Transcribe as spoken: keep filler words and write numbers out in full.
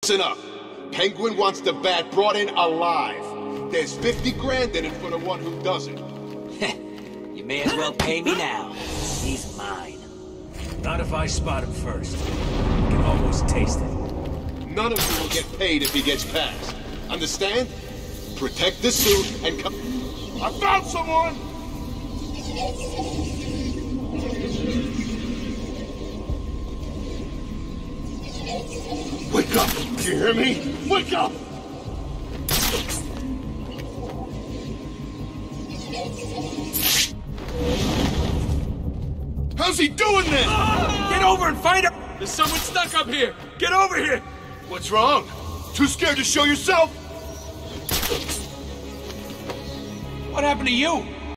Listen up. Penguin wants the bat brought in alive. There's fifty grand in it for the one who doesn't. You may as well pay me now. He's mine. Not if I spot him first. I can almost taste it. None of you will get paid if he gets passed. Understand? Protect the suit and come... I found someone! Wake up! Do you hear me? Wake up! How's he doing this? Get over and find him! There's someone stuck up here! Get over here! What's wrong? Too scared to show yourself? What happened to you?